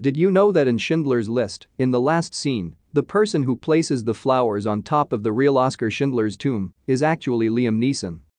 Did you know that in Schindler's List, in the last scene, the person who places the flowers on top of the real Oskar Schindler's tomb is actually Liam Neeson?